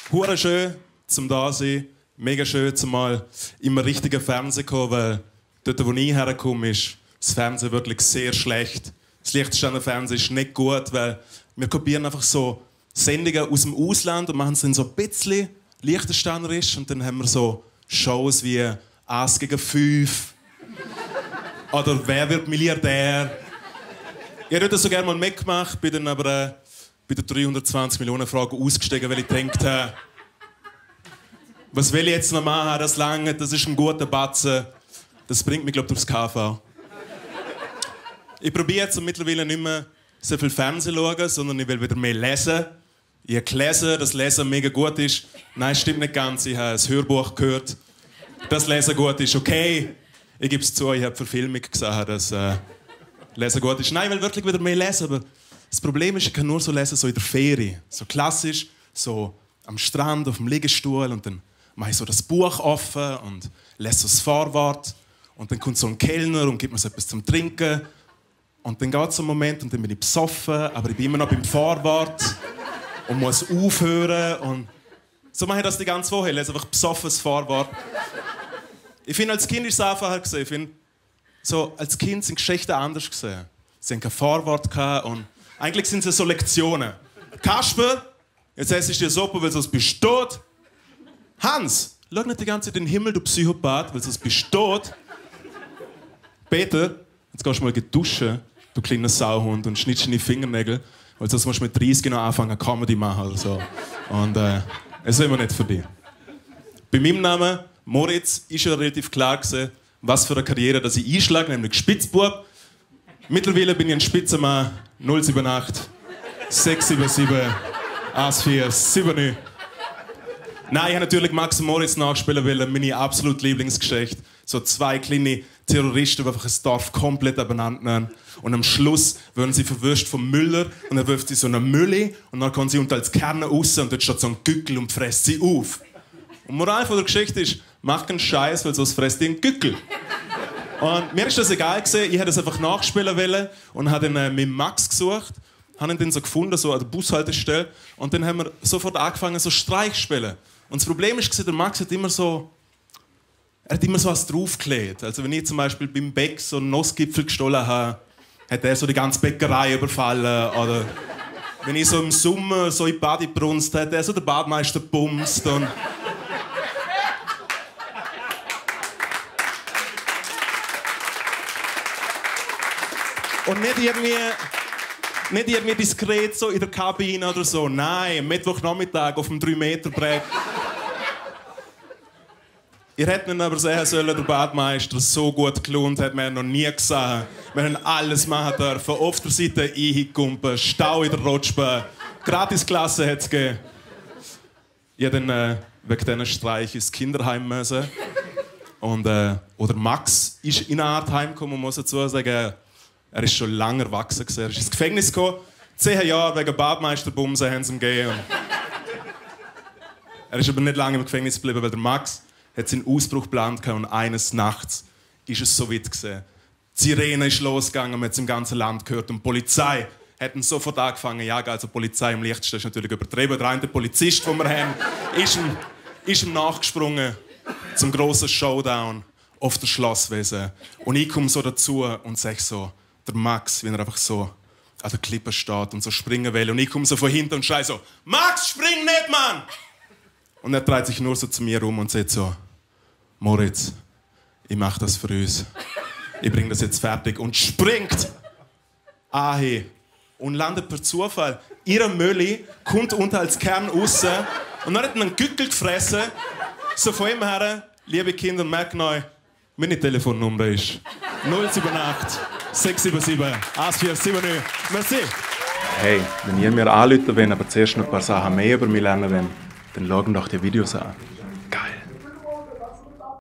Hure schön zum da sein, mega schön zum mal im richtigen Fernsehen kommen, weil dort, wo ich herkomme, ist das Fernsehen wirklich sehr schlecht. Das Liechtensteiner Fernsehen ist nicht gut, weil wir kopieren einfach so Sendungen aus dem Ausland und machen es dann so ein bisschen liechtensteinerisch und dann haben wir so Shows wie 1 gegen 5 oder Wer wird Milliardär. Ich hätte das so gerne mal mitgemacht, bin dann aber bei den 320 Millionen Fragen ausgestiegen, weil ich dachte, was will ich jetzt noch machen, das lange, das ist ein guter Batzen, das bringt mich, glaube ich, durchs KV. Ich probiere jetzt mittlerweile nicht mehr so viel Fernsehen schauen, sondern ich will wieder mehr lesen. Ich habe gelesen, dass Lesen mega gut ist. Nein, stimmt nicht ganz, ich habe ein Hörbuch gehört, dass Lesen gut ist. Okay, ich gebe es zu, ich habe Verfilmung gesehen, dass Lesen gut ist. Nein, ich will wirklich wieder mehr lesen, aber das Problem ist, ich kann nur so lesen, so in der Ferie. So klassisch, so am Strand, auf dem Liegestuhl und dann mache ich so das Buch offen und lese so das Vorwort und dann kommt so ein Kellner und gibt mir so etwas zum Trinken und dann geht es so einen Moment und dann bin ich besoffen, aber ich bin immer noch beim Vorwort und muss aufhören und so mache ich das die ganze Woche, ich lese einfach besoffenes Vorwort. Ich finde, als Kind ist es einfacher gewesen. Ich finde, so, als Kind sind Geschichten anders gewesen. Sie haben kein Vorwort gehabt und eigentlich sind es so Lektionen. Kasper, jetzt esse ich dir Suppe, weil sonst bist du tot. Hans, schau nicht die ganze Zeit in den Himmel, du Psychopath, weil sonst bist du tot. Peter, jetzt gehst du mal duschen, du kleiner Sauhund, und schnittst deine Fingernägel, weil sonst musst du mit 30 noch anfangen, Comedy machen oder so. Und es ist immer nicht für dich. Bei meinem Namen, Moritz, ist schon relativ klar gewesen, was für eine Karriere dass ich einschlage, nämlich Spitzbub. Mittlerweile bin ich ein Spitzenmann, 078 677 1479. Nein, ich habe natürlich Max und Moritz nachspielen wollen, meine absolute Lieblingsgeschichte. So 2 kleine Terroristen, die einfach ein Dorf komplett abeinander nehmen. Und am Schluss werden sie verwünscht vom Müller und dann wirft sie so eine Mülle und dann kommen sie unter als Kerne raus und dort steht so ein Gückel und frisst sie auf. Und die Moral von der Geschichte ist, mach keinen Scheiß, weil sonst frisst ihr einen Gückel. Und mir ist das egal gewesen, ich hätte das einfach nachspielen wollen und habe dann mit Max gesucht, habe ihn dann so gefunden, so an der Bushaltestelle, und dann haben wir sofort angefangen, so Streich zu spielen. Und das Problem ist, der Max hat immer so was draufgelegt. Also wenn ich zum Beispiel beim Bäck so einen Nussgipfel gestohlen habe, hat er so die ganze Bäckerei überfallen. Oder wenn ich so im Sommer so in die Bade brunst, hat er so den Badmeister bumst. Und nicht irgendwie diskret so in der Kabine oder so. Nein, Mittwochnachmittag auf dem 3-Meter-Brett. Ihr hättet ihn aber sehen sollen, der Badmeister, so gut gelohnt hat man noch nie gesehen. Wir haben alles machen dürfen. Auf der Seite eingekumpen, Stau in der Rutschbahn. Gratisklasse hat es gegeben. Ich habe dann wegen diesen Streich ins Kinderheim müssen. Oder Max ist in eine Art Heim gekommen, muss ich dazu sagen. Er ist schon lange erwachsen. Er ist ins Gefängnis gekommen. 10 Jahre wegen Badmeisterbumsen haben sie ihm gegeben. Er ist aber nicht lange im Gefängnis geblieben, weil der Max hat seinen Ausbruch geplant und eines Nachts ist es so weit gewesen. Die Sirene ist losgegangen, man hat es im ganzen Land gehört und die Polizei hat ihn sofort angefangen zu jagen. Also die Polizei im Liechtenstein ist natürlich übertrieben. Der eine Polizist, den wir haben, ist ihm nachgesprungen zum grossen Showdown auf der Schlosswiese. Und ich komme so dazu und sage so, der Max, wie er einfach so an der Klippe steht und so springen will. Und ich komme so von hinten und schreie so, Max, spring nicht, Mann! Und er dreht sich nur so zu mir um und sagt so, Moritz, ich mache das für uns. Ich bringe das jetzt fertig. Und springt anhin und landet per Zufall. Ihre Mölli kommt unter als Kern raus und dann hat er einen Gückel gefressen. So von ihm her, liebe Kinder, merkt neu, meine Telefonnummer ist 078 677 1479. Merci. Hey, wenn ihr mir anrufen wollt, aber zuerst noch ein paar Sachen mehr über mich lernen wollt, dann schaut doch die Videos an.